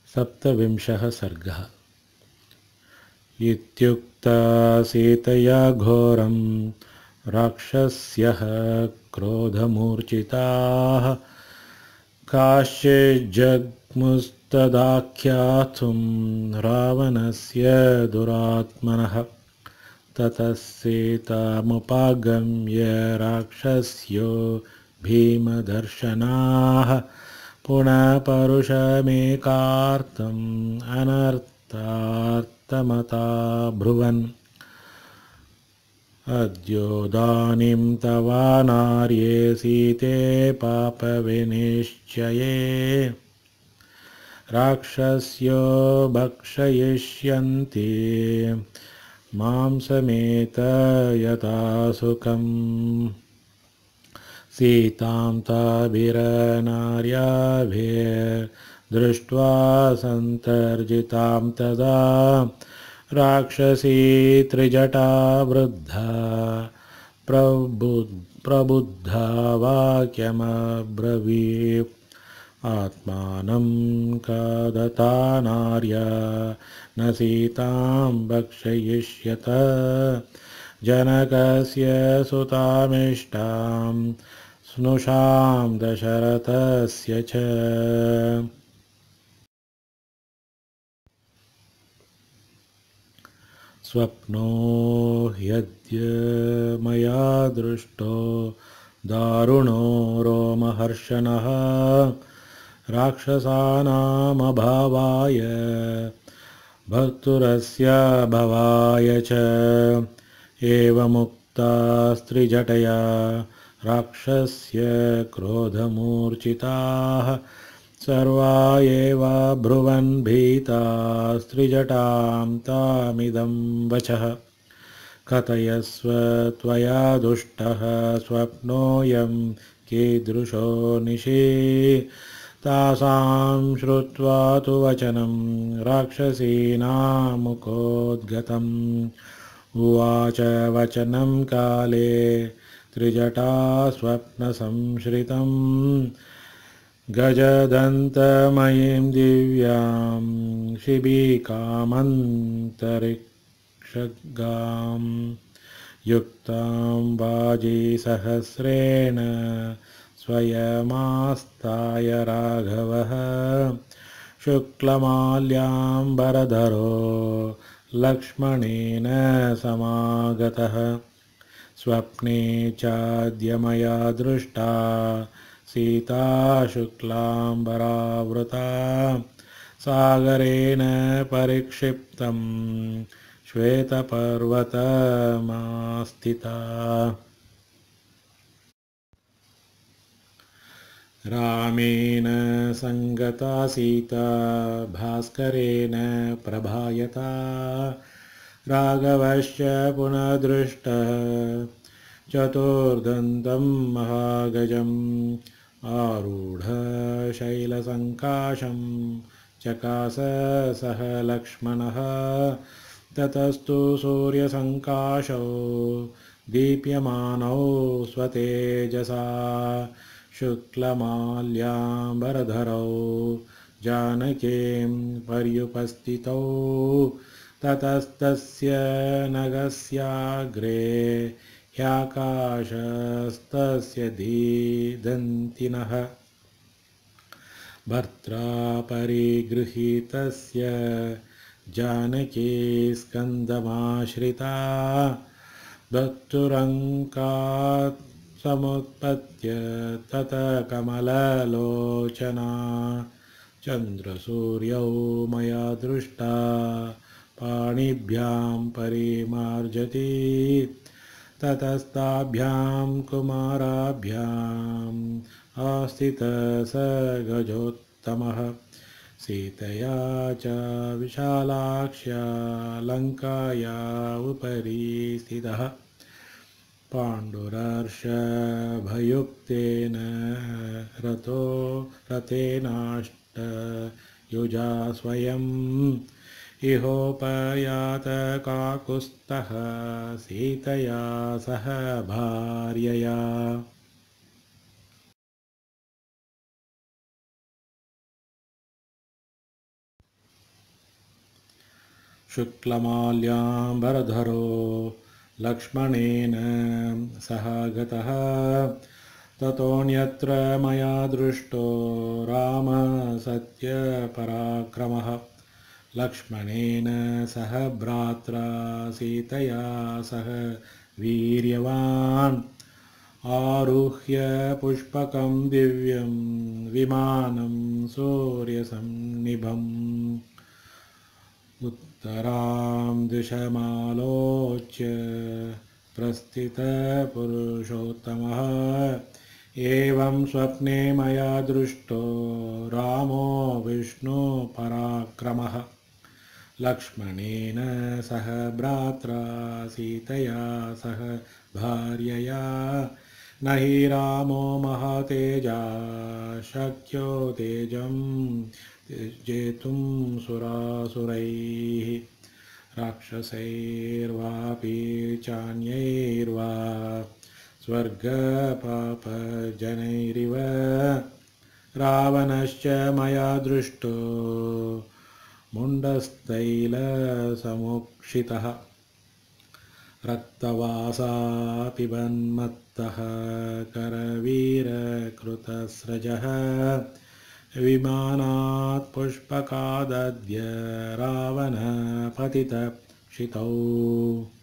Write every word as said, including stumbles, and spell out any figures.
सप्तविंशः सर्गः। इत्युक्ता सीतया घोरं राक्षस्यः क्रोधमूर्छिताः काश्चिज्जग्मुस्तदाख्यातुं रावणस्य दुरात्मनः। ततः सीतामुपागम्य राक्षस्यो भीमदर्शनाः पुनः परुषमेकार्तम् अनर्थार्तमता ब्रुवन्। अद्योदानीं तवा नार्ये सीते पापविनिश्चये राक्षस्यो भक्षयिष्यन्ति मांसमेत यथा सुखम्। सीतां ताभिरनार्याभिर्दृष्ट्वा सन्तर्जितां तदा राक्षसी त्रिजटा वृद्धा प्रबुद्धा वाक्यमब्रवीत्। आत्मानं खादता नार्या न सीतां भक्षयिष्यत जनकस्य सुतामिष्टां स्नुषां दशरथस्य च। स्वप्नो ह्यद्य मया दृष्टो दारुणो रोमहर्षणः राक्षसानामभावाय भर्तुरस्य भवाय च। एवमुक्ता स्त्रिजटया राक्षस्य क्रोधमूर्छिताः सर्वा एव ब्रुवन् भीतास्त्रिजटां तामिदं वचः। कथयस्व त्वया दुष्टः स्वप्नोऽयं कीदृशो निशि। तासां श्रुत्वा तु वचनं राक्षसीनां मुखोद्गतम्। उवाच वचनं काले त्रिजटा स्वप्नसंश्रितं गजदन्तमयीं दिव्यां शिबिकामन्तरिक्षगां युक्तां वाजीसहस्रेण स्वयमास्ताय राघवः। शुक्लमाल्याम्बरधरो लक्ष्मणेन समागतः स्वप्ने चाद्य मया दृष्टा सीता शुक्लाम्बरावृता सागरेण परिक्षिप्तं श्वेतपर्वतमास्थिता। रामेण संगता सीता भास्करेण प्रभायता राघवश्च पुनः दृष्टः चतुर्दन्तं महागजम् आरूढः शैलसङ्काशं चकास सह लक्ष्मणः। ततस्तु सूर्यसङ्काशौ दीप्यमानौ स्वतेजसा शुक्लमाल्याम्बरधरौ जानकीं पर्युपस्थितौ। ततस्तस्य नगस्याग्रे ह्याकाशस्तस्य दीदन्तिनः भर्त्रा परिगृहीतस्य जानकी स्कन्दमाश्रिता। दत्तुरङ्कात् समुत्पत्य ततः कमललोचना चन्द्रसूर्यौ मया दृष्टा पाणिभ्यां परिमार्जति। ततस्ताभ्यां कुमाराभ्याम् आस्थितः स गजोत्तमः सीतया च विशालाक्ष्या लङ्काया उपरि स्थितः। पाण्डुरर्षभयुक्तेन रथो रथेनाष्टयुजा स्वयम् इहोपयात काकुत्स्थः सीतया सह भार्यया। शुक्लमाल्याम्बरधरो लक्ष्मणेन सह गतः ततोऽन्यत्र मया दृष्टो रामः सत्यपराक्रमः लक्ष्मणेन सह भ्रात्रा सीतया सह वीर्यवान् आरुह्य पुष्पकं दिव्यं विमानं सूर्यसन्निभम् उत्तरां दिशमालोच्य प्रस्थितपुरुषोत्तमः एवं स्वप्ने मया दृष्टो रामो विष्णुपराक्रमः लक्ष्मणेन सह भ्रात्रा सीतया सह भार्यया न हि रामो महतेजा शक्यो तेजं जेतुं सुरासुरैः राक्षसैर्वापि चान्यैर्वा स्वर्गपापजनैरिव रावणश्च मया दृष्टो मुण्डस्तैलसमुक्षितः रक्तवासा पिबन्मत्तः करवीरकृतस्रजः विमानात् पुष्पकादद्य रावणः पतितक्षितौ